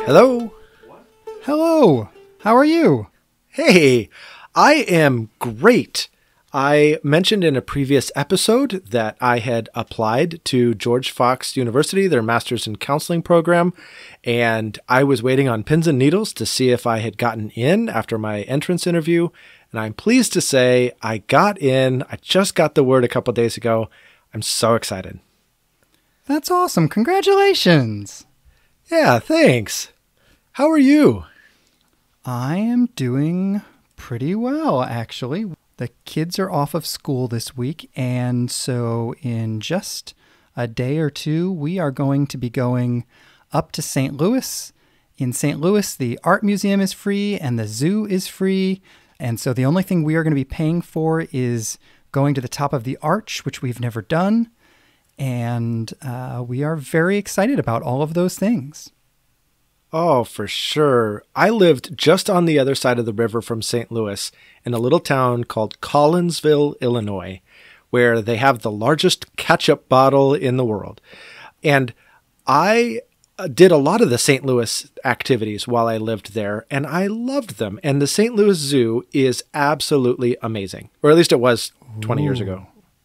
Hello? Hello. How are you? Hey, I am great. I mentioned in a previous episode that I had applied to George Fox University, their Master's in Counseling program, and I was waiting on pins and needles to see if I had gotten in after my entrance interview, and I'm pleased to say I got in. I just got the word a couple days ago. I'm so excited. That's awesome. Congratulations. Yeah, thanks. How are you? I am doing pretty well, actually. The kids are off of school this week, and so in just a day or two, we are going to be going up to St. Louis. In St. Louis, the art museum is free and the zoo is free, and so the only thing we are going to be paying for is going to the top of the arch, which we've never done, and we are very excited about all of those things. Oh, for sure. I lived just on the other side of the river from St. Louis in a little town called Collinsville, Illinois, where they have the largest ketchup bottle in the world. And I did a lot of the St. Louis activities while I lived there, and I loved them. And the St. Louis Zoo is absolutely amazing, or at least it was 20 years ago.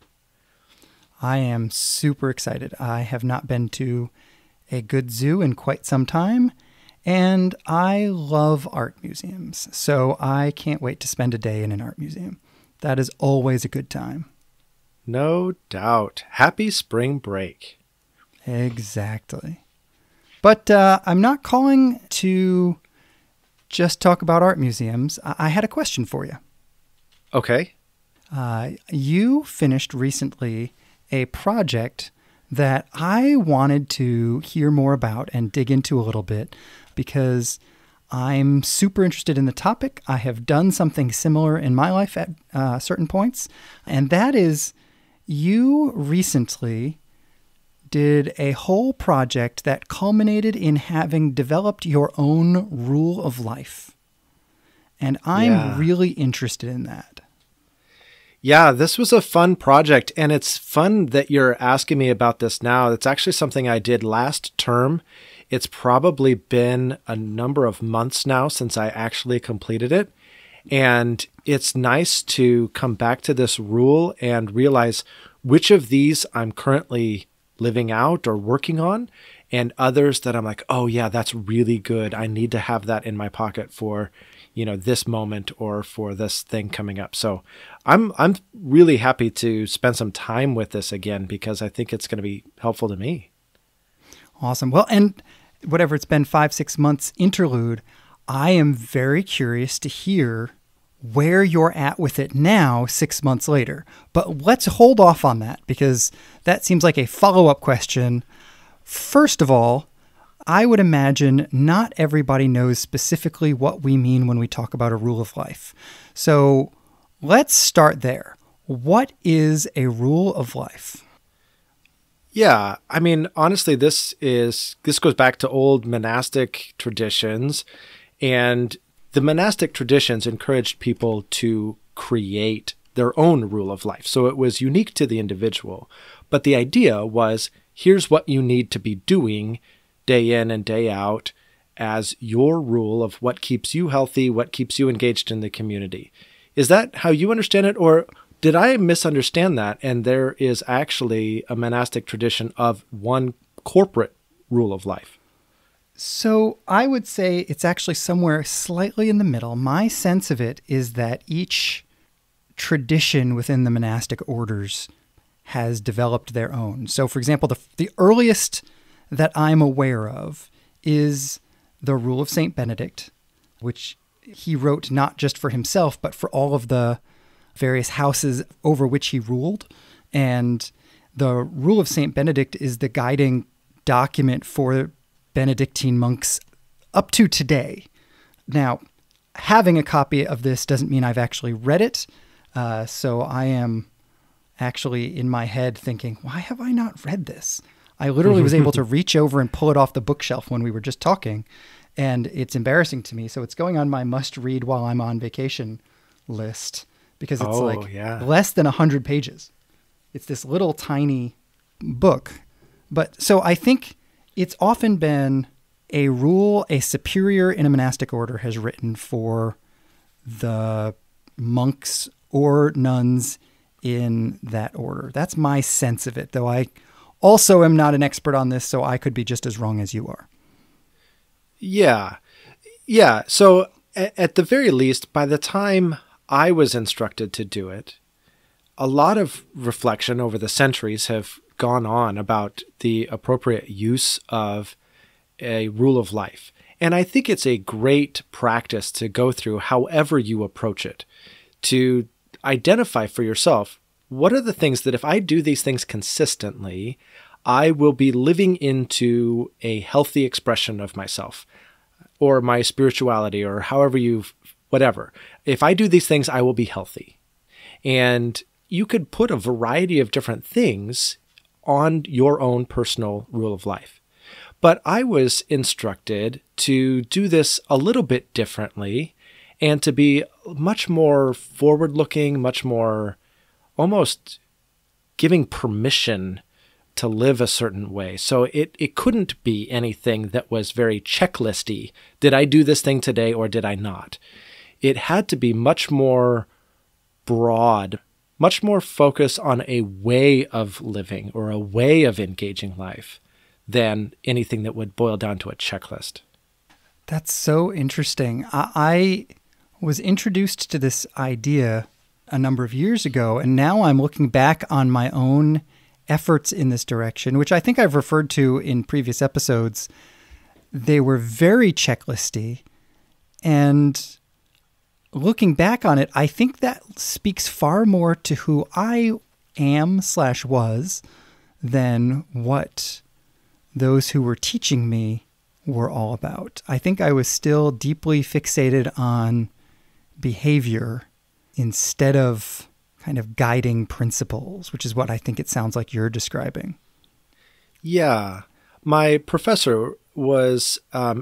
I am super excited. I have not been to a good zoo in quite some time. And I love art museums, so I can't wait to spend a day in an art museum. That is always a good time. No doubt. Happy spring break. Exactly. But I'm not calling to just talk about art museums. I had a question for you. Okay. You finished recently a project that I wanted to hear more about and dig into a little bit because I'm super interested in the topic. I have done something similar in my life at certain points, and that is you recently did a whole project that culminated in having developed your own rule of life. And I'm really interested in that. Yeah, this was a fun project, and it's fun that you're asking me about this now. It's actually something I did last term. It's probably been a number of months now since I actually completed it, and it's nice to come back to this rule and realize which of these I'm currently living out or working on, and others that I'm like, oh yeah, that's really good. I need to have that in my pocket for, this moment or for this thing coming up. So I'm really happy to spend some time with this again because I think it's going to be helpful to me. Awesome. Well, and whatever it's been 5-6 months interlude, I am very curious to hear where you're at with it now 6 months later. But let's hold off on that because that seems like a follow-up question. First of all, I would imagine not everybody knows specifically what we mean when we talk about a rule of life. So let's start there. What is a rule of life? Yeah, I mean, honestly, this goes back to old monastic traditions, and the monastic traditions encouraged people to create their own rule of life. So it was unique to the individual, but the idea was, here's what you need to be doing day in and day out as your rule of what keeps you healthy, what keeps you engaged in the community. Is that how you understand it, or did I misunderstand that? And there is actually a monastic tradition of one corporate rule of life. So I would say it's actually somewhere slightly in the middle. My sense of it is that each tradition within the monastic orders has developed their own. So for example, the earliest that I'm aware of is the Rule of St. Benedict, which he wrote not just for himself, but for all of the various houses over which he ruled. And the Rule of St. Benedict is the guiding document for Benedictine monks up to today. Now, having a copy of this doesn't mean I've actually read it. So I am actually in my head thinking, why have I not read this? I literally was able to reach over and pull it off the bookshelf when we were just talking, and it's embarrassing to me. So it's going on my must read while I'm on vacation list because it's less than 100 pages. It's this little tiny book. But so I think it's often been a rule a superior in a monastic order has written for the monks or nuns in that order. That's my sense of it, though I also am not an expert on this, so I could be just as wrong as you are. Yeah. Yeah. So at the very least, by the time I was instructed to do it, a lot of reflection over the centuries have gone on about the appropriate use of a rule of life. And I think it's a great practice to go through however you approach it, to identify for yourself, what are the things that if I do these things consistently, I will be living into a healthy expression of myself or my spirituality or however whatever. If I do these things, I will be healthy. And you could put a variety of different things on your own personal rule of life. But I was instructed to do this a little bit differently and to be much more forward-looking, much more almost giving permission to live a certain way. So it couldn't be anything that was very checklisty. Did I do this thing today or did I not? It had to be much more broad, much more focused on a way of living or a way of engaging life than anything that would boil down to a checklist. That's so interesting. I was introduced to this idea a number of years ago, and now I'm looking back on my own efforts in this direction, which I think I've referred to in previous episodes. They were very checklisty, and looking back on it, I think that speaks far more to who I am/was than what those who were teaching me were all about. I think I was still deeply fixated on behavior instead of kind of guiding principles, which is what I think it sounds like you're describing. Yeah. My professor was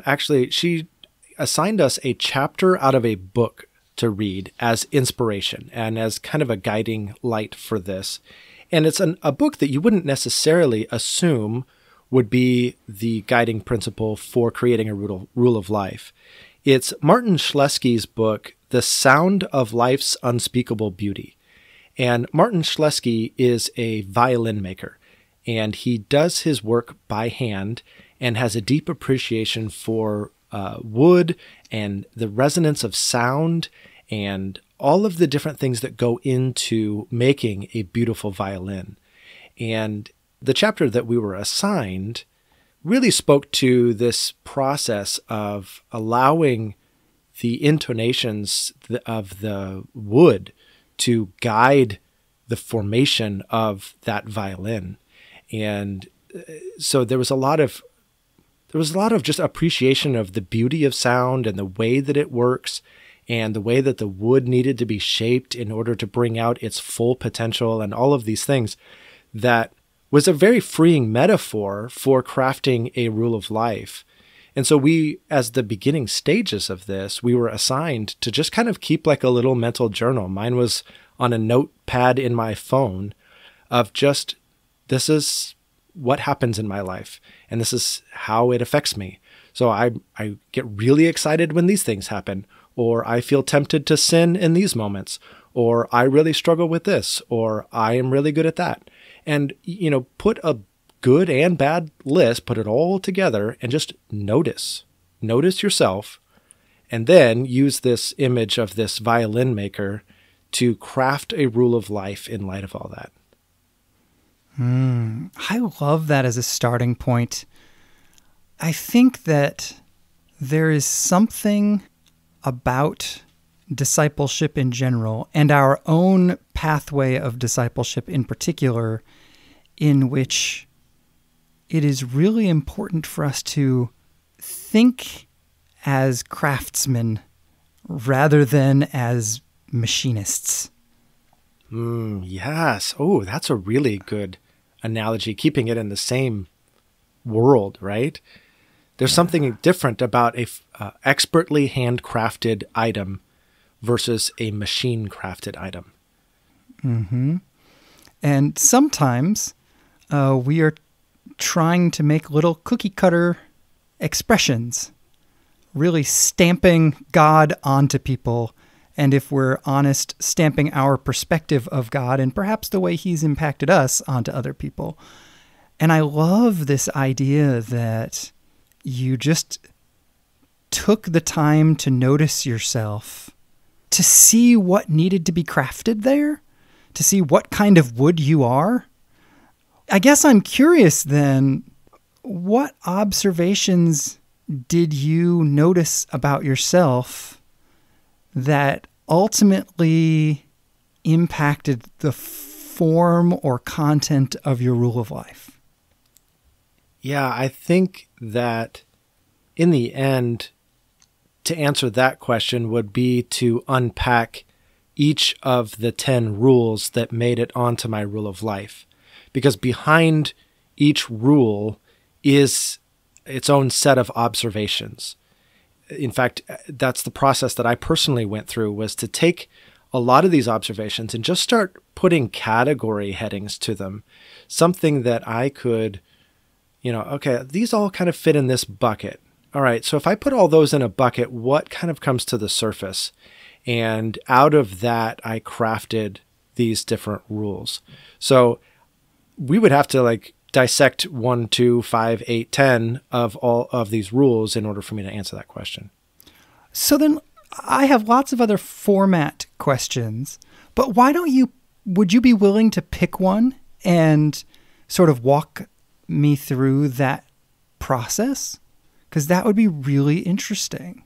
she assigned us a chapter out of a book to read as inspiration and as kind of a guiding light for this. And it's a book that you wouldn't necessarily assume would be the guiding principle for creating a rule of life. It's Martin Schlesky's book, The Sound of Life's Unspeakable Beauty. And Martin Schlesky is a violin maker, and he does his work by hand and has a deep appreciation for wood and the resonance of sound and all of the different things that go into making a beautiful violin. And the chapter that we were assigned really spoke to this process of allowing the intonations of the wood to guide the formation of that violin. And so there was a lot of just appreciation of the beauty of sound and the way that it works and the way that the wood needed to be shaped in order to bring out its full potential and all of these things that was a very freeing metaphor for crafting a rule of life. And so we, as the beginning stages of this, we were assigned to just kind of keep like a little mental journal. Mine was on a notepad in my phone of just, this is what happens in my life, and this is how it affects me. So I get really excited when these things happen, or I feel tempted to sin in these moments, or I really struggle with this, or I am really good at that. And, put a good and bad list, put it all together and just notice yourself, and then use this image of this violin maker to craft a rule of life in light of all that. I love that as a starting point. I think that there is something about discipleship in general and our own pathway of discipleship in particular, in which it is really important for us to think as craftsmen rather than as machinists. Yes. Oh, that's a really good analogy, keeping it in the same world, right? There's something different about a expertly handcrafted item versus a machine-crafted item. Mm-hmm. And sometimes we are trying to make little cookie-cutter expressions, really stamping God onto people, and if we're honest, stamping our perspective of God and perhaps the way he's impacted us onto other people. And I love this idea that you just took the time to notice yourself, to see what needed to be crafted there, to see what kind of wood you are. I guess I'm curious then, what observations did you notice about yourself that ultimately impacted the form or content of your rule of life? Yeah, I think that in the end, to answer that question would be to unpack each of the 10 rules that made it onto my rule of life. Because behind each rule is its own set of observations. In fact, that's the process that I personally went through, was to take a lot of these observations and just start putting category headings to them. Something that I could, okay, these all kind of fit in this bucket. All right, so if I put all those in a bucket, what kind of comes to the surface? And out of that, I crafted these different rules. So we would have to dissect 1, 2, 5, 8, 10 of all of these rules in order for me to answer that question. So then I have lots of other format questions, but would you be willing to pick one and sort of walk me through that process? Because that would be really interesting.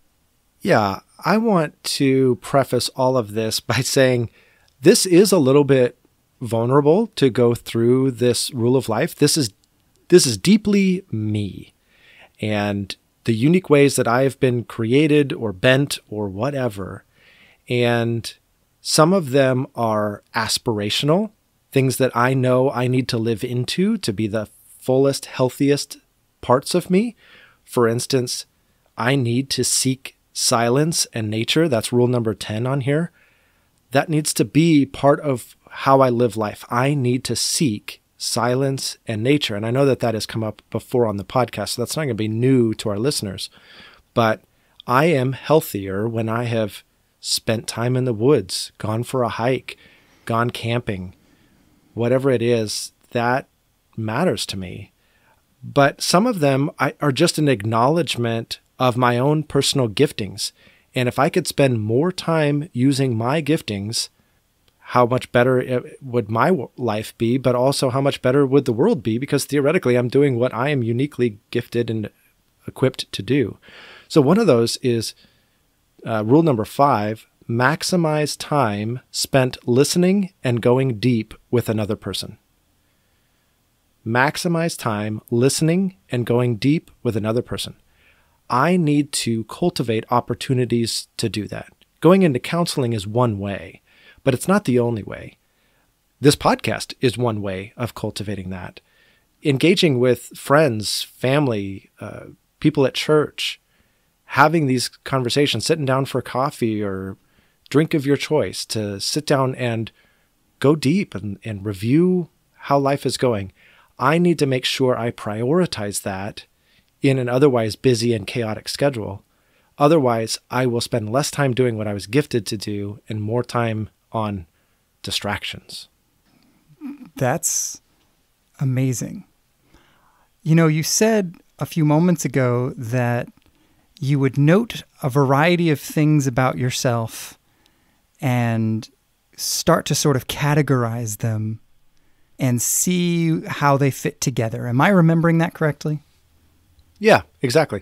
Yeah, I want to preface all of this by saying this is a little bit vulnerable to go through this rule of life. This is deeply me, and the unique ways that I have been created or bent or whatever. And some of them are aspirational, things that I know I need to live into to be the fullest, healthiest parts of me. For instance, I need to seek silence and nature. That's rule number 10 on here. That needs to be part of how I live life. I need to seek silence and nature. And I know that that has come up before on the podcast, so that's not going to be new to our listeners. But I am healthier when I have spent time in the woods, gone for a hike, gone camping, whatever it is, that matters to me. But some of them are just an acknowledgement of my own personal giftings. And if I could spend more time using my giftings, how much better would my life be, but also how much better would the world be? Because theoretically, I'm doing what I am uniquely gifted and equipped to do. So one of those is rule number 5, maximize time spent listening and going deep with another person. Maximize time listening and going deep with another person. I need to cultivate opportunities to do that. Going into counseling is one way, but it's not the only way. This podcast is one way of cultivating that. Engaging with friends, family, people at church, having these conversations, sitting down for coffee or drink of your choice, to sit down and go deep and review how life is going. I need to make sure I prioritize that in an otherwise busy and chaotic schedule. Otherwise, I will spend less time doing what I was gifted to do and more time on distractions. That's amazing. You said a few moments ago that you would note a variety of things about yourself and start to sort of categorize them and see how they fit together. Am I remembering that correctly? Yeah, exactly.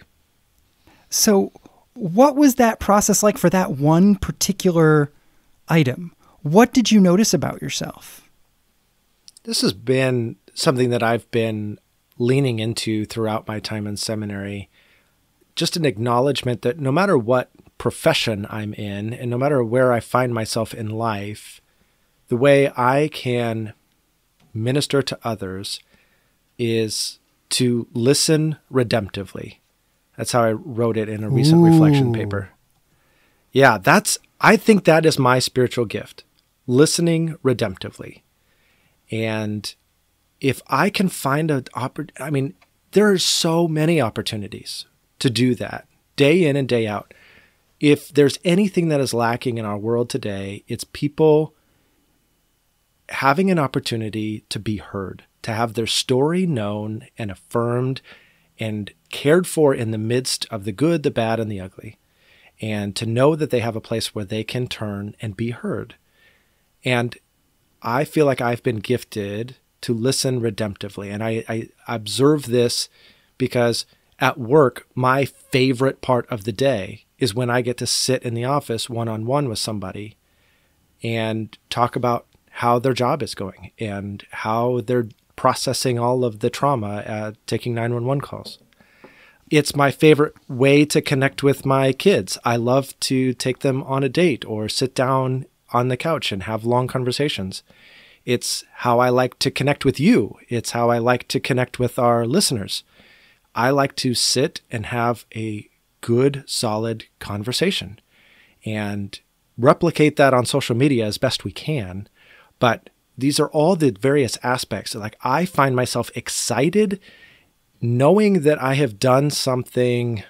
So what was that process like for that one particular item? What did you notice about yourself? This has been something that I've been leaning into throughout my time in seminary. Just an acknowledgement that no matter what profession I'm in, and no matter where I find myself in life, the way I can minister to others is to listen redemptively. That's how I wrote it in a recent reflection paper. Yeah, I think that is my spiritual gift, listening redemptively. And if I can find there are so many opportunities to do that day in and day out. If there's anything that is lacking in our world today, it's people having an opportunity to be heard, to have their story known and affirmed and cared for in the midst of the good, the bad, and the ugly, and to know that they have a place where they can turn and be heard. And I feel like I've been gifted to listen redemptively. And I observe this because at work, my favorite part of the day is when I get to sit in the office one-on-one with somebody and talk about how their job is going and how they're processing all of the trauma, taking 911 calls. It's my favorite way to connect with my kids. I love to take them on a date or sit down on the couch and have long conversations. It's how I like to connect with you. It's how I like to connect with our listeners. I like to sit and have a good, solid conversation and replicate that on social media as best we can. But these are all the various aspects. Like, I find myself excited knowing that I have done something.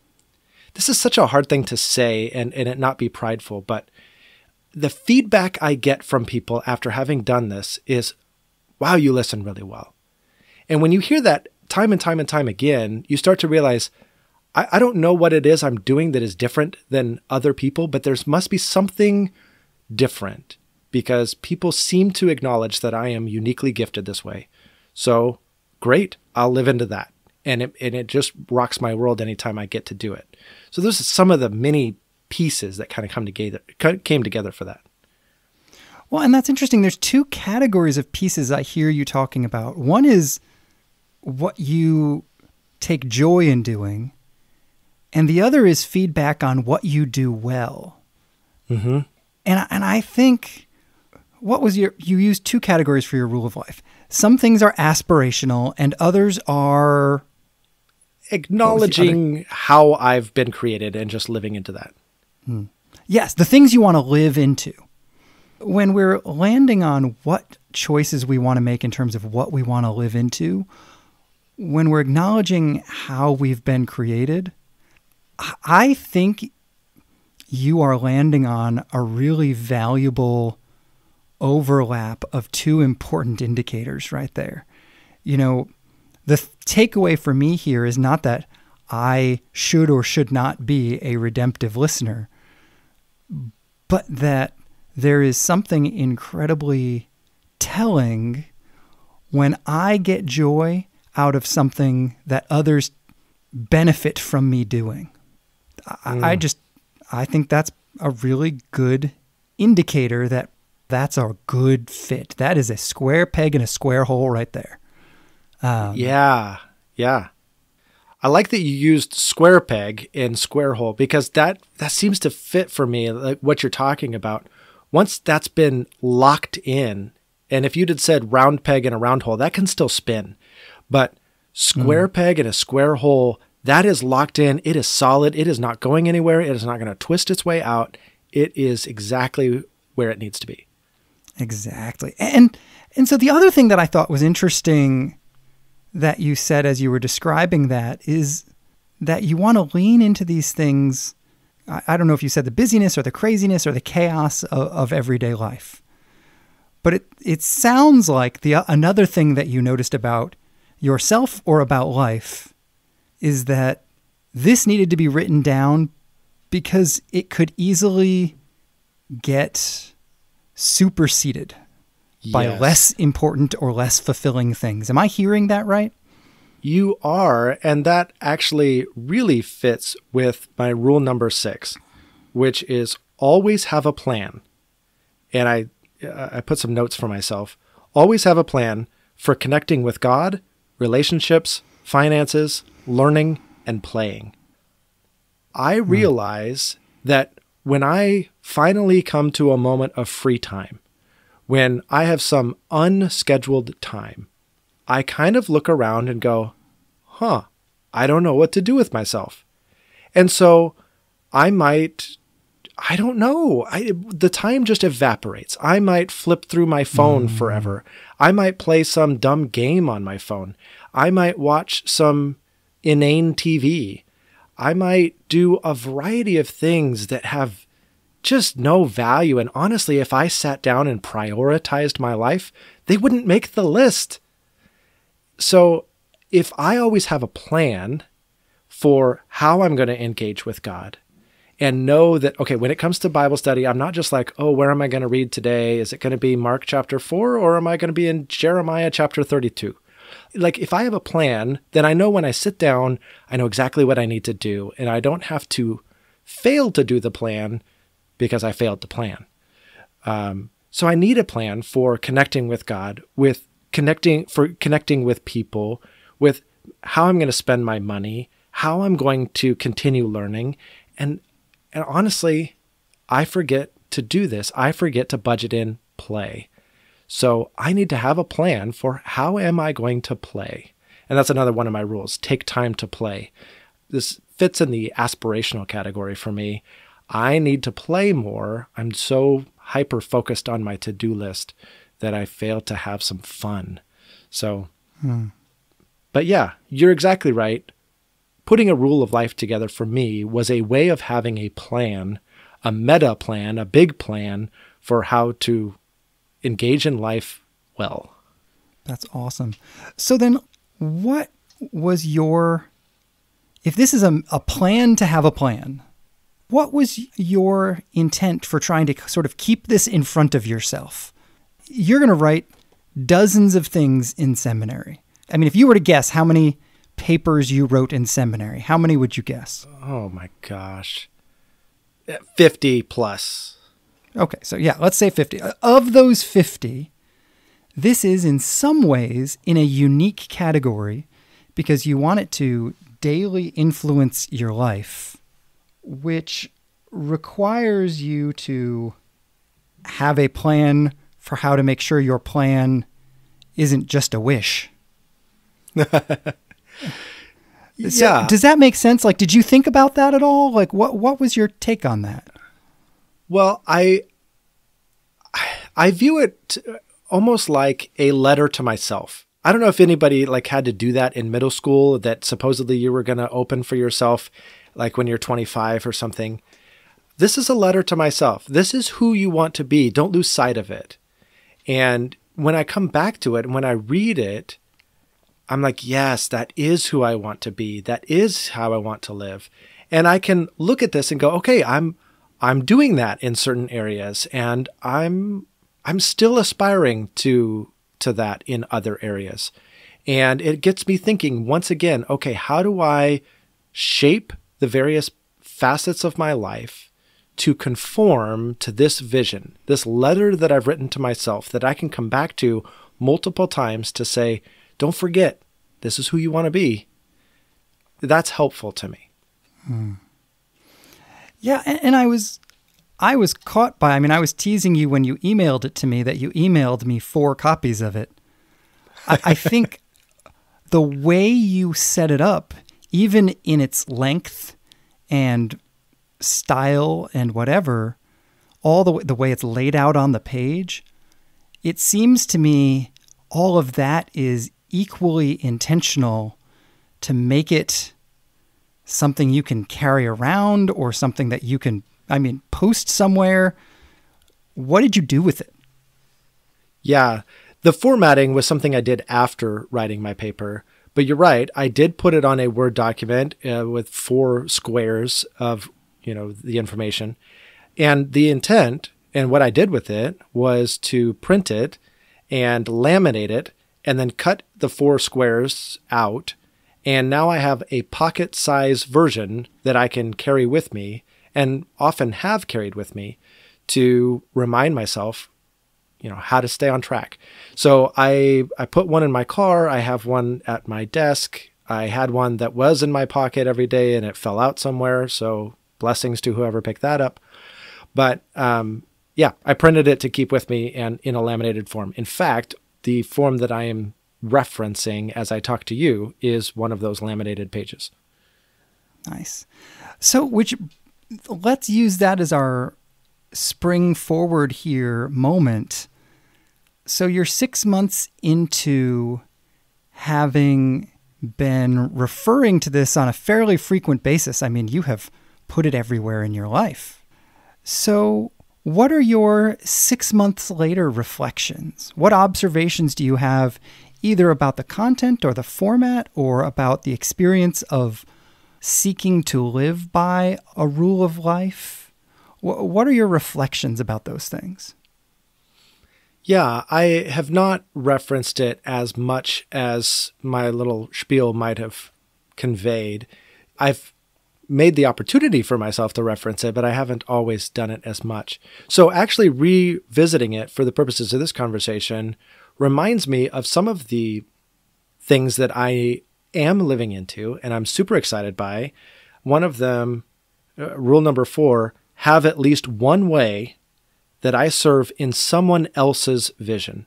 This is such a hard thing to say and it not be prideful, but the feedback I get from people after having done this is, wow, you listen really well. And when you hear that time and time and time again, you start to realize, I don't know what it is I'm doing that is different than other people, but there must be something different because people seem to acknowledge that I am uniquely gifted this way. So great, I'll live into that. And it just rocks my world anytime I get to do it. So those are some of the many pieces that kind of came together for that. Well, and that's interesting. There's two categories of pieces I hear you talking about. One is what you take joy in doing, and the other is feedback on what you do well. Mm-hmm. And I think, you used two categories for your rule of life. Some things are aspirational and others are acknowledging how I've been created and just living into that. Yes, the things you want to live into. When we're landing on what choices we want to make in terms of what we want to live into, when we're acknowledging how we've been created, I think you are landing on a really valuable overlap of two important indicators right there. You know, the takeaway for me here is not that I should or should not be a redemptive listener, but that there is something incredibly telling when I get joy out of something that others benefit from me doing. I think that's a really good indicator that that's a good fit. That is a square peg in a square hole right there. Yeah. I like that you used square peg and square hole because that seems to fit for me, like what you're talking about. Once that's been locked in, and if you'd had said round peg and a round hole, that can still spin. But square peg and a square hole, that is locked in. It is solid. It is not going anywhere. It is not going to twist its way out. It is exactly where it needs to be. Exactly. And so the other thing that I thought was interesting that you said as you were describing that is that you want to lean into these things. I don't know if you said the busyness or the craziness or the chaos of everyday life, but it sounds like another thing that you noticed about yourself or about life is that this needed to be written down because it could easily get superseded by less important or less fulfilling things. Am I hearing that right? You are, and that actually really fits with my rule number 6, which is always have a plan. And I put some notes for myself. Always have a plan for connecting with God, relationships, finances, learning, and playing. I realize that when I finally come to a moment of free time, when I have some unscheduled time, I kind of look around and go, I don't know what to do with myself. And so I don't know. The time just evaporates. I might flip through my phone forever. I might play some dumb game on my phone. I might watch some inane TV. I might do a variety of things that have just no value. And honestly, if I sat down and prioritized my life, they wouldn't make the list. So if I always have a plan for how I'm going to engage with God and know that, okay, when it comes to Bible study, I'm not just like, oh, where am I going to read today? Is it going to be Mark chapter 4 or am I going to be in Jeremiah chapter 32? Like if I have a plan, then I know when I sit down, I know exactly what I need to do. And I don't have to fail to do the plan because I failed to plan. So I need a plan for connecting with God, connecting with people, with how I'm going to spend my money, how I'm going to continue learning. And honestly, I forget to do this. I forget to budget in play. So I need to have a plan for how am I going to play? And that's another one of my rules. Take time to play. This fits in the aspirational category for me. I need to play more. I'm so hyper-focused on my to-do list that I fail to have some fun. So, But yeah, you're exactly right. Putting a rule of life together for me was a way of having a plan, a meta plan, a big plan for how to engage in life well. That's awesome. So then what was if this is a plan to have a plan, what was your intent for trying to sort of keep this in front of yourself? You're going to write dozens of things in seminary. I mean, if you were to guess how many papers you wrote in seminary, how many would you guess? Oh my gosh. 50 plus. Okay, so yeah, let's say 50. Of those 50, this is in some ways in a unique category because you want it to daily influence your life, which requires you to have a plan for how to make sure your plan isn't just a wish. Yeah. Does that make sense? Like, did you think about that at all? Like, what was your take on that? Well, I view it almost like a letter to myself. I don't know if anybody like had to do that in middle school, that supposedly you were going to open for yourself, like when you're 25 or something. This is a letter to myself. This is who you want to be. Don't lose sight of it. And when I come back to it and when I read it, I'm like, yes, that is who I want to be. That is how I want to live. And I can look at this and go, okay, I'm doing that in certain areas, and I'm still aspiring to that in other areas. And it gets me thinking once again, okay, how do I shape the various facets of my life to conform to this vision, this letter that I've written to myself that I can come back to multiple times to say, don't forget, this is who you want to be. That's helpful to me. Yeah, and I was caught by, I was teasing you when you emailed it to me that you emailed me 4 copies of it. I think the way you set it up, even in its length and style and whatever, all the way it's laid out on the page, it seems to me all of that is equally intentional to make it something you can carry around or something that you can, post somewhere. What did you do with it? Yeah, the formatting was something I did after writing my paper. But you're right, I did put it on a Word document with 4 squares of, the information. And the intent and what I did with it was to print it and laminate it and then cut the 4 squares out. And now I have a pocket-size version that I can carry with me and often have carried with me to remind myself, how to stay on track. So I put one in my car. I have one at my desk. I had one that was in my pocket every day and it fell out somewhere. So blessings to whoever picked that up. But I printed it to keep with me and in a laminated form. In fact, the form that I am referencing as I talk to you is one of those laminated pages. Nice. So let's use that as our spring forward here moment. So you're 6 months into having been referring to this on a fairly frequent basis. I mean, you have put it everywhere in your life. So what are your 6 months later reflections? What observations do you have either about the content or the format or about the experience of seeking to live by a rule of life? What are your reflections about those things? Yeah, I have not referenced it as much as my little spiel might have conveyed. I've made the opportunity for myself to reference it, but I haven't always done it as much. So actually revisiting it for the purposes of this conversation reminds me of some of the things that I am living into and I'm super excited by. One of them, rule number 4, have at least one way that I serve in someone else's vision.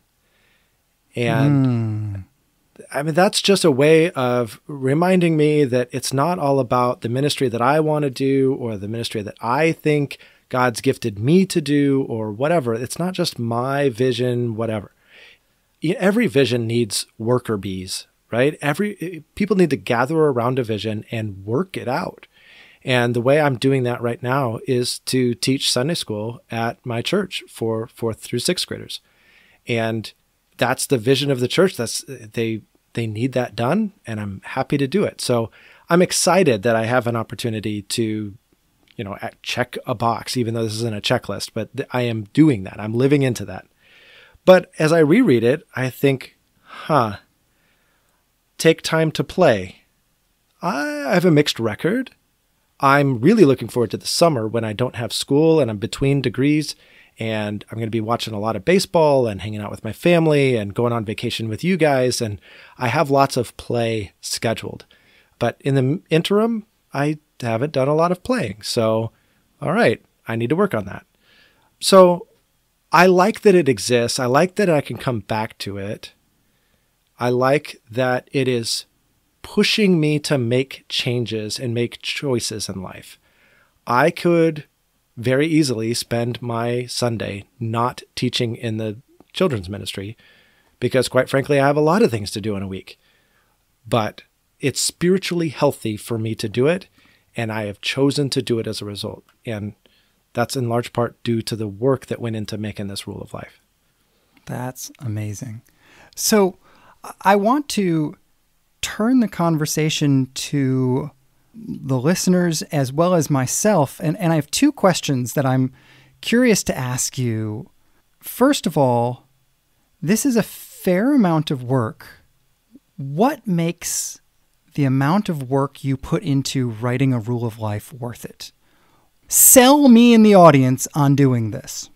And I mean, that's just a way of reminding me that it's not all about the ministry that I want to do or the ministry that I think God's gifted me to do or whatever. It's not just my vision, whatever. Every vision needs worker bees, right? People need to gather around a vision and work it out. And the way I'm doing that right now is to teach Sunday school at my church for 4th through 6th graders. And that's the vision of the church. They need that done, and I'm happy to do it. So I'm excited that I have an opportunity to, check a box, even though this isn't a checklist, but I am doing that. I'm living into that. But as I reread it, I think, take time to play. I have a mixed record. I'm really looking forward to the summer when I don't have school and I'm between degrees and I'm going to be watching a lot of baseball and hanging out with my family and going on vacation with you guys. And I have lots of play scheduled. But in the interim, I haven't done a lot of playing. So, all right, I need to work on that. So I like that it exists. I like that I can come back to it. I like that it is pushing me to make changes and make choices in life. I could very easily spend my Sunday not teaching in the children's ministry because, quite frankly, I have a lot of things to do in a week. But it's spiritually healthy for me to do it, and I have chosen to do it as a result. And that's in large part due to the work that went into making this rule of life. That's amazing. So I want to turn the conversation to the listeners as well as myself. And I have 2 questions that I'm curious to ask you. First of all, this is a fair amount of work. What makes the amount of work you put into writing a rule of life worth it? Sell me in the audience on doing this.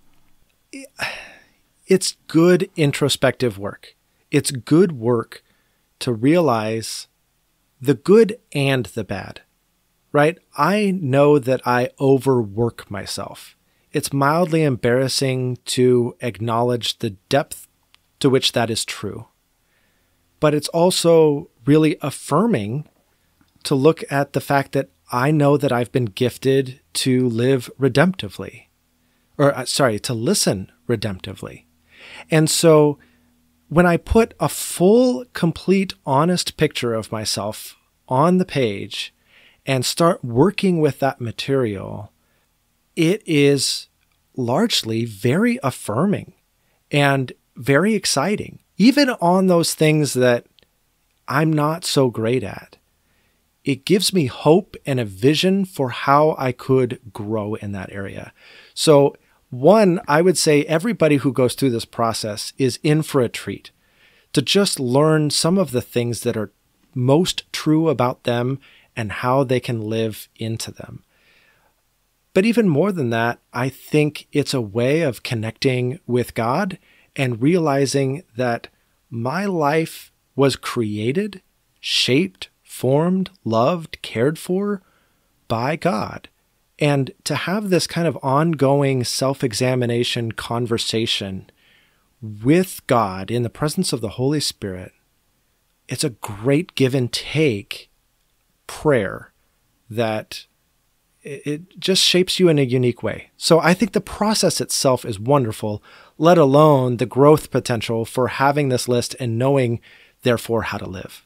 It's good introspective work. It's good work to realize the good and the bad, right? I know that I overwork myself. It's mildly embarrassing to acknowledge the depth to which that is true. But it's also really affirming to look at the fact that I know that I've been gifted to live redemptively, to listen redemptively. And so when I put a full, complete, honest picture of myself on the page and start working with that material, it is largely very affirming and very exciting, even on those things that I'm not so great at. It gives me hope and a vision for how I could grow in that area. So one, I would say everybody who goes through this process is in for a treat to just learn some of the things that are most true about them and how they can live into them. But even more than that, I think it's a way of connecting with God and realizing that my life was created, shaped, formed, loved, cared for by God. And to have this kind of ongoing self-examination conversation with God in the presence of the Holy Spirit, it's a great give and take prayer that it just shapes you in a unique way. So I think the process itself is wonderful, let alone the growth potential for having this list and knowing therefore how to live.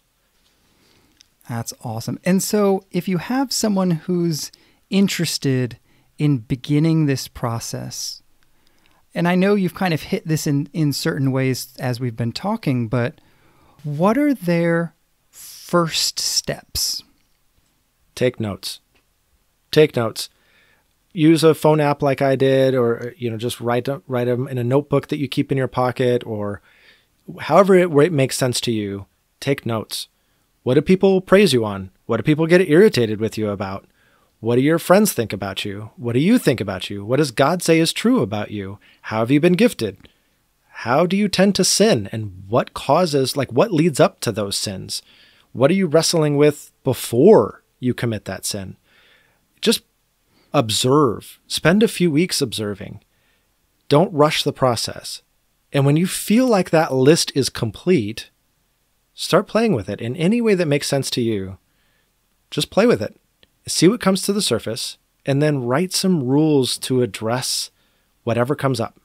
That's awesome. And so if you have someone who's interested in beginning this process, and I know you've kind of hit this in certain ways as we've been talking, but what are their first steps? Take notes. Take notes. Use a phone app like I did, or just write them in a notebook that you keep in your pocket, or however it makes sense to you. Take notes. What do people praise you on? What do people get irritated with you about? What do your friends think about you? What do you think about you? What does God say is true about you? How have you been gifted? How do you tend to sin? And what causes, what leads up to those sins? What are you wrestling with before you commit that sin? Just observe. Spend a few weeks observing. Don't rush the process. And when you feel like that list is complete, start playing with it in any way that makes sense to you. Just play with it. See what comes to the surface, and then write some rules to address whatever comes up.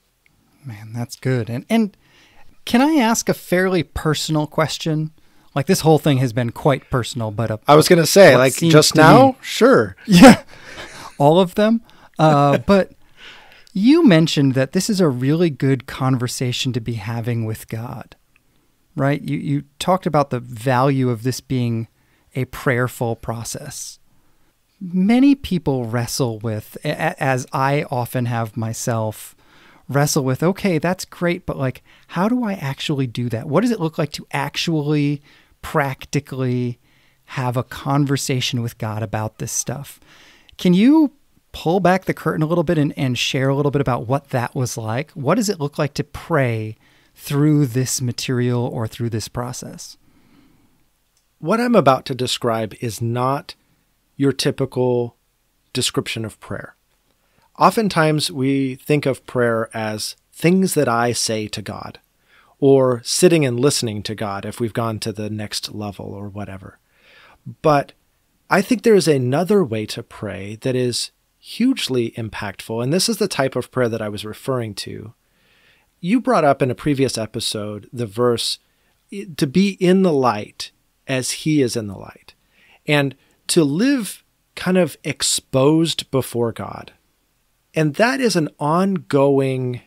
Man, that's good. And can I ask a fairly personal question? This whole thing has been quite personal, but I was going to say, just now? Sure. Yeah, all of them. But you mentioned that this is a really good conversation to be having with God, right? You talked about the value of this being a prayerful process. Many people wrestle with, as I often have myself, wrestle with, okay, that's great, but how do I actually do that? What does it look like to actually, practically have a conversation with God about this stuff? Can you pull back the curtain a little bit and share a little bit about what that was like? What does it look like to pray through this material or through this process? What I'm about to describe is not your typical description of prayer. Oftentimes we think of prayer as things that I say to God, or sitting and listening to God if we've gone to the next level or whatever. But I think there is another way to pray that is hugely impactful, and this is the type of prayer that I was referring to. You brought up in a previous episode the verse, to be in the light as he is in the light, and to live kind of exposed before God. And that is an ongoing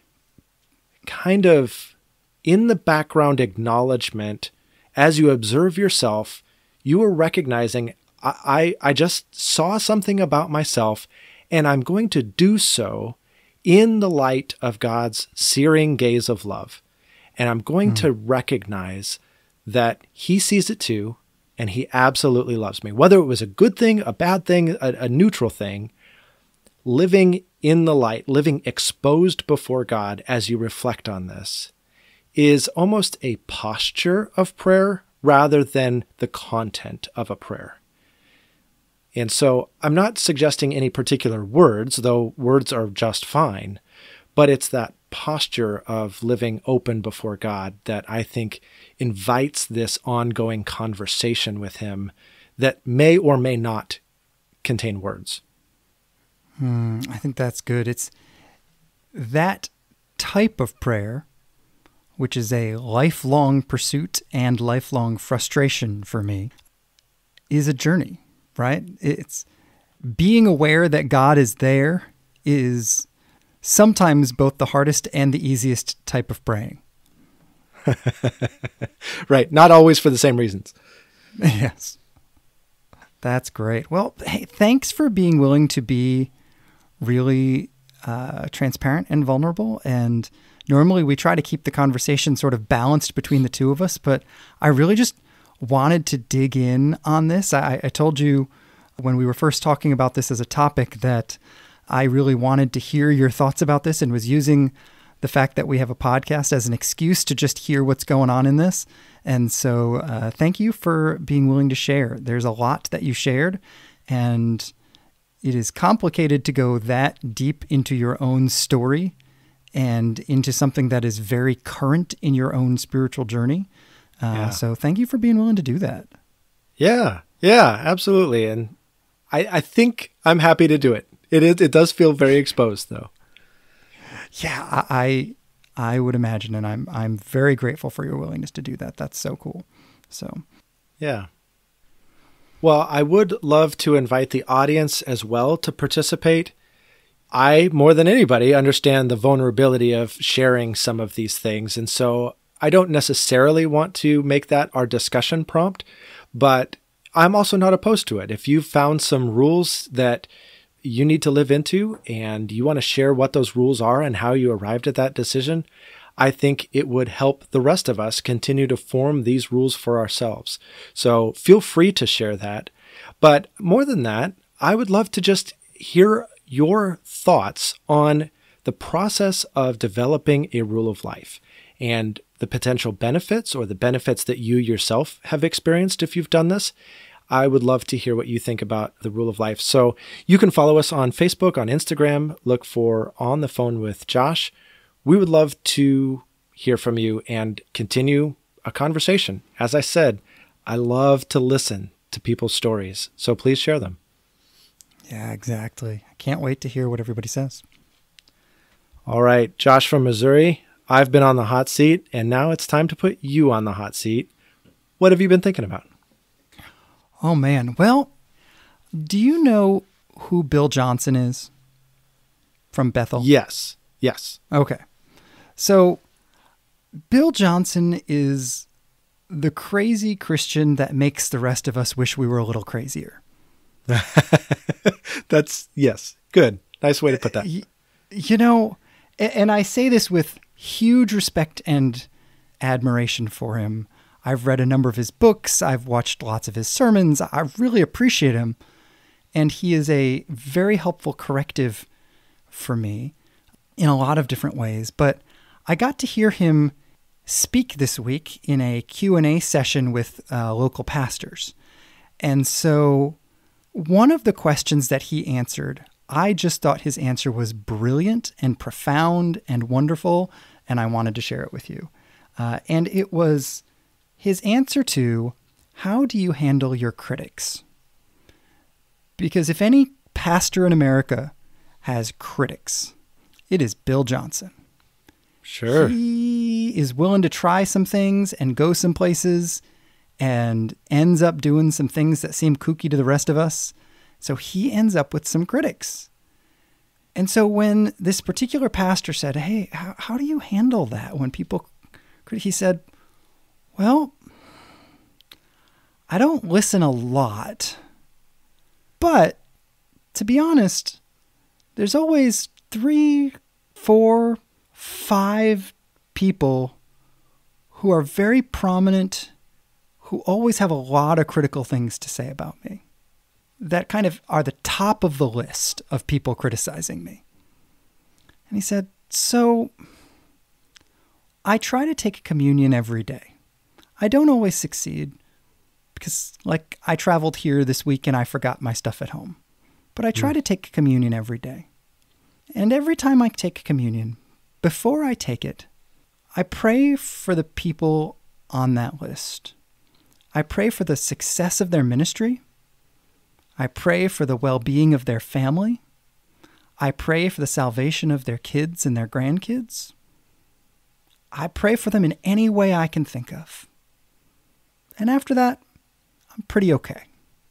kind of in the background acknowledgement. As you observe yourself, you are recognizing, I just saw something about myself, and I'm going to do so in the light of God's searing gaze of love. And I'm going to recognize that he sees it too, and he absolutely loves me. Whether it was a good thing, a bad thing, a neutral thing, living in the light, living exposed before God as you reflect on this is almost a posture of prayer rather than the content of a prayer. And so I'm not suggesting any particular words, though words are just fine, but it's that posture of living open before God that I think invites this ongoing conversation with him that may or may not contain words. I think that's good. It's that type of prayer, which is a lifelong pursuit and lifelong frustration for me, is a journey, right? It's being aware that God is there is sometimes both the hardest and the easiest type of praying. Right. Not always for the same reasons. Yes. That's great. Well, hey, thanks for being willing to be really transparent and vulnerable. And normally we try to keep the conversation sort of balanced between the two of us, but I really just wanted to dig in on this. I told you when we were first talking about this as a topic that I really wanted to hear your thoughts about this and was using the fact that we have a podcast as an excuse to just hear what's going on in this. And so thank you for being willing to share. There's a lot that you shared, and it is complicated to go that deep into your own story and into something that is very current in your own spiritual journey. So thank you for being willing to do that. Yeah, absolutely. And I think I'm happy to do it. It does feel very exposed, though. Yeah, I I would imagine, and I'm very grateful for your willingness to do that. That's so cool. So, yeah. Well, I would love to invite the audience as well to participate. I, more than anybody, understand the vulnerability of sharing some of these things. And so I don't necessarily want to make that our discussion prompt, but I'm also not opposed to it. If you've found some rules that you need to live into and you want to share what those rules are and how you arrived at that decision, I think it would help the rest of us continue to form these rules for ourselves. So feel free to share that. But more than that, I would love to just hear your thoughts on the process of developing a rule of life and the potential benefits or the benefits that you yourself have experienced if you've done this. I would love to hear what you think about the rule of life. So you can follow us on Facebook, on Instagram, look for On the Phone with Josh. We would love to hear from you and continue a conversation. As I said, I love to listen to people's stories, so please share them. Yeah, exactly. I can't wait to hear what everybody says. All right, Josh from Missouri, I've been on the hot seat, and now it's time to put you on the hot seat. What have you been thinking about? Oh, man. Well, do you know who Bill Johnson is from Bethel? Yes. Okay. So Bill Johnson is the crazy Christian that makes the rest of us wish we were a little crazier. Yes. Good. Nice way to put that. You know, and I say this with huge respect and admiration for him. I've read a number of his books. I've watched lots of his sermons. I really appreciate him. And he is a very helpful corrective for me in a lot of different ways. But I got to hear him speak this week in a Q&A session with local pastors. And so one of the questions that he answered, I just thought his answer was brilliant and profound and wonderful, and I wanted to share it with you. And it was his answer to, how do you handle your critics? Because if any pastor in America has critics, it is Bill Johnson. Sure. He is willing to try some things and go some places and ends up doing some things that seem kooky to the rest of us. So he ends up with some critics. And so when this particular pastor said, hey, how do you handle that when people critique? He said, well, I don't listen a lot, but to be honest, there's always 3, 4, 5 people who are very prominent, who always have a lot of critical things to say about me, that kind of are the top of the list of people criticizing me. And he said, so I try to take communion every day. I don't always succeed because, like, I traveled here this week and I forgot my stuff at home. But I try to take communion every day. And every time I take communion, before I take it, I pray for the people on that list. I pray for the success of their ministry. I pray for the well-being of their family. I pray for the salvation of their kids and their grandkids. I pray for them in any way I can think of. And after that, I'm pretty okay.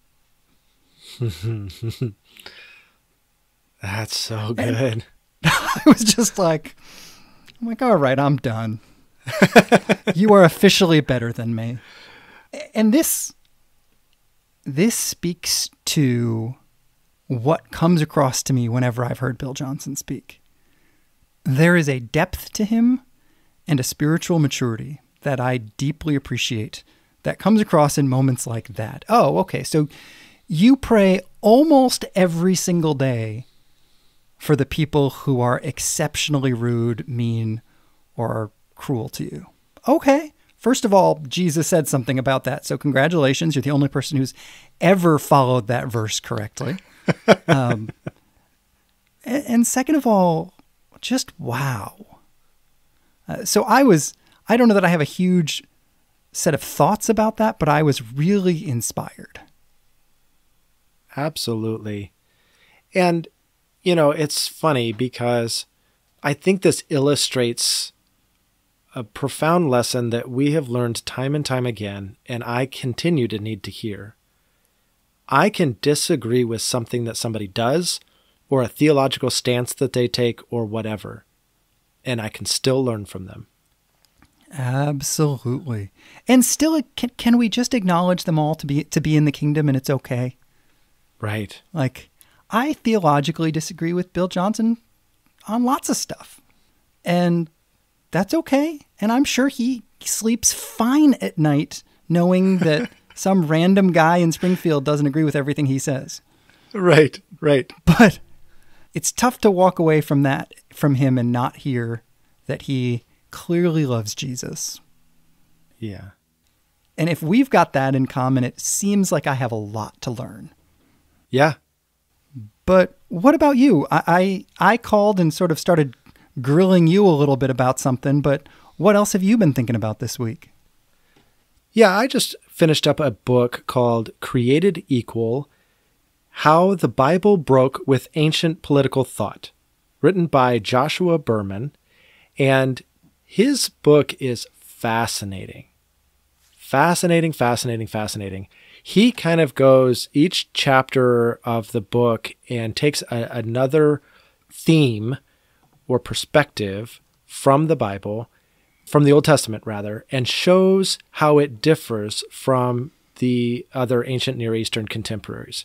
That's so good. I was just like, all right, I'm done. You are officially better than me. And this speaks to what comes across to me whenever I've heard Bill Johnson speak. There is a depth to him and a spiritual maturity that I deeply appreciate that comes across in moments like that. Oh, okay. So you pray almost every single day for the people who are exceptionally rude, mean, or cruel to you. Okay. First of all, Jesus said something about that. So congratulations. You're the only person who's ever followed that verse correctly. And second of all, just wow. So I don't know that I have a huge set of thoughts about that, but I was really inspired. Absolutely. And, it's funny because I think this illustrates a profound lesson that we have learned time and time again, and I continue to need to hear. I can disagree with something that somebody does, or a theological stance that they take, or whatever, and I can still learn from them. Absolutely. And still, can we just acknowledge them all to be in the kingdom and it's okay? Right. Like, I theologically disagree with Bill Johnson on lots of stuff. And that's okay. And I'm sure he sleeps fine at night knowing that some random guy in Springfield doesn't agree with everything he says. Right, right. But it's tough to walk away from him and not hear that he clearly loves Jesus. Yeah. And if we've got that in common, it seems like I have a lot to learn. Yeah. But what about you? I called and sort of started grilling you a little bit about something, but what else have you been thinking about this week? Yeah, I just finished up a book called Created Equal: How the Bible Broke with Ancient Political Thought, written by Joshua Berman. And his book is fascinating. Fascinating. He kind of goes each chapter of the book and takes another theme or perspective from the Bible, from the Old Testament rather, and shows how it differs from the other ancient Near Eastern contemporaries,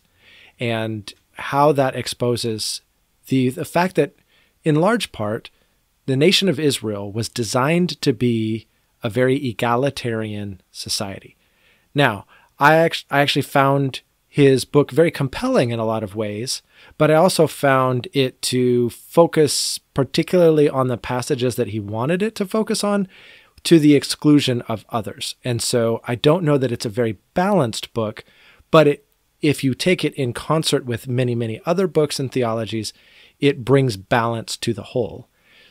and how that exposes the fact that, in large part, the nation of Israel was designed to be a very egalitarian society. Now, I actually found his book very compelling in a lot of ways, but I also found it to focus particularly on the passages that he wanted it to focus on, to the exclusion of others. And so I don't know that it's a very balanced book, but if you take it in concert with many, many other books and theologies, it brings balance to the whole.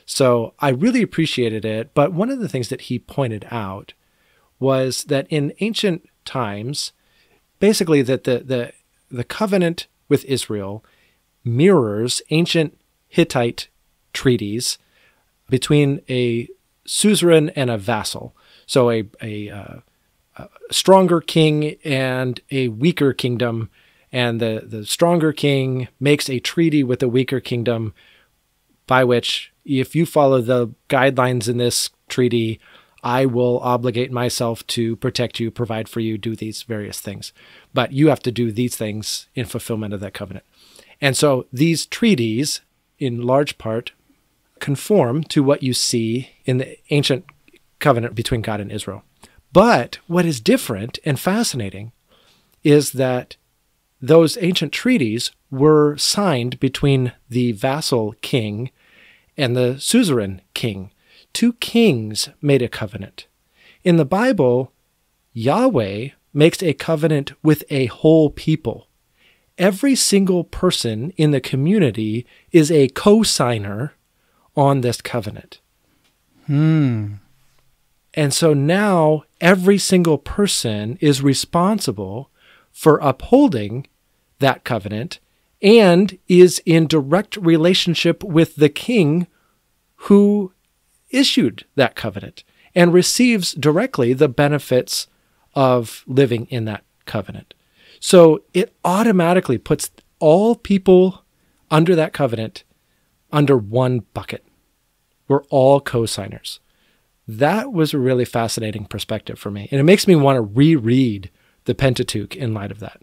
So I really appreciated it. But one of the things that he pointed out was that in ancient times, basically that the covenant with Israel mirrors ancient Hittite treaties between a suzerain and a vassal. So a stronger king and a weaker kingdom, and the stronger king makes a treaty with the weaker kingdom by which, if you follow the guidelines in this treaty, I will obligate myself to protect you, provide for you, do these various things. But you have to do these things in fulfillment of that covenant. And so these treaties, in large part, conform to what you see in the ancient covenant between God and Israel. But what is different and fascinating is that those ancient treaties were signed between the vassal king and the suzerain king. Two kings made a covenant. In the Bible, Yahweh makes a covenant with a whole people. Every single person in the community is a co-signer on this covenant. And so now every single person is responsible for upholding that covenant and is in direct relationship with the king who issued that covenant and receives directly the benefits of living in that covenant. So it automatically puts all people under that covenant under one bucket. We're all co-signers. That was a really fascinating perspective for me. And it makes me want to reread the Pentateuch in light of that.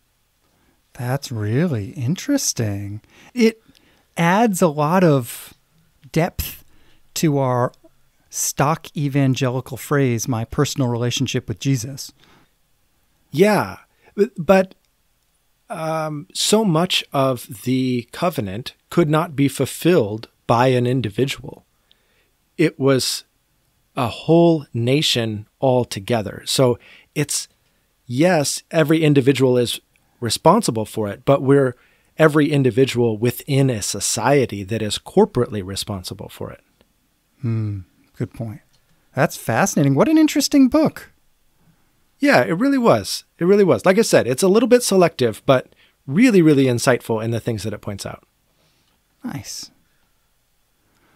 That's really interesting. It adds a lot of depth to our stock evangelical phrase, my personal relationship with Jesus. Yeah, but so much of the covenant could not be fulfilled by an individual. It was a whole nation altogether. So it's, yes, every individual is responsible for it, but we're every individual within a society that is corporately responsible for it. Good point. That's fascinating. What an interesting book. Yeah, it really was. It really was. Like I said, it's a little bit selective, but really, really insightful in the things that it points out. Nice.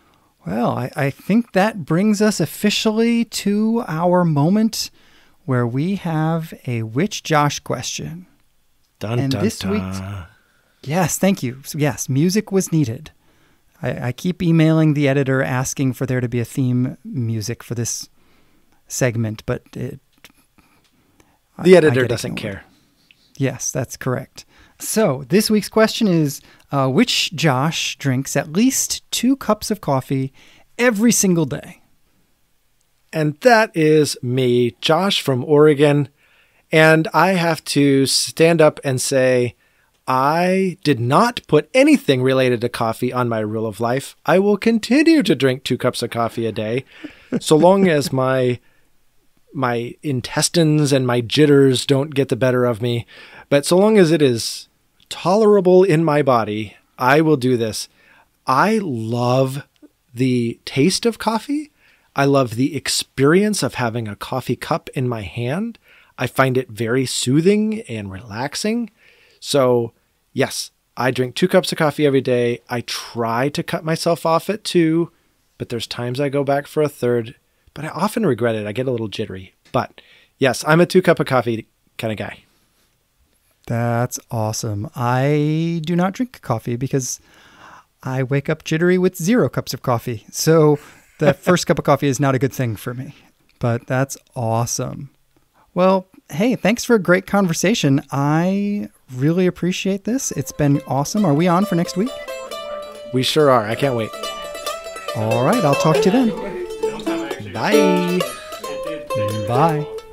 Well, I think that brings us officially to our moment where we have a Which Josh question. Dun, and dun, this dun. week's... Yes, thank you. So yes, music was needed. I keep emailing the editor asking for there to be a theme music for this segment, but the editor doesn't care. Yes, that's correct. So this week's question is, which Josh drinks at least 2 cups of coffee every single day? And that is me, Josh from Oregon. And I have to stand up and say, I did not put anything related to coffee on my rule of life. I will continue to drink 2 cups of coffee a day, so long as my intestines and my jitters don't get the better of me. But so long as it is tolerable in my body, I will do this. I love the taste of coffee. I love the experience of having a coffee cup in my hand. I find it very soothing and relaxing. So yes, I drink 2 cups of coffee every day. I try to cut myself off at 2, but there's times I go back for a third, but I often regret it. I get a little jittery. But yes, I'm a 2 cup of coffee kind of guy. That's awesome. I do not drink coffee because I wake up jittery with 0 cups of coffee. So the first cup of coffee is not a good thing for me, but that's awesome. Well, hey, thanks for a great conversation. I really appreciate this. It's been awesome. Are we on for next week? We sure are. I can't wait. All right. I'll talk to you then. Bye. Bye.